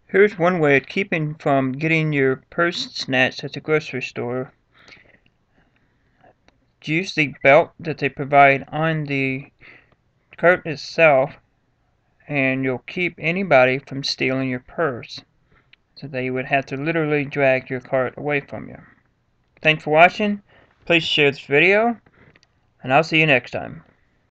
Here's one way of keeping from getting your purse snatched at the grocery store. Use the belt that they provide on the cart itself, and you'll keep anybody from stealing your purse. So they would have to literally drag your cart away from you. Thanks for watching. Please share this video, and I'll see you next time.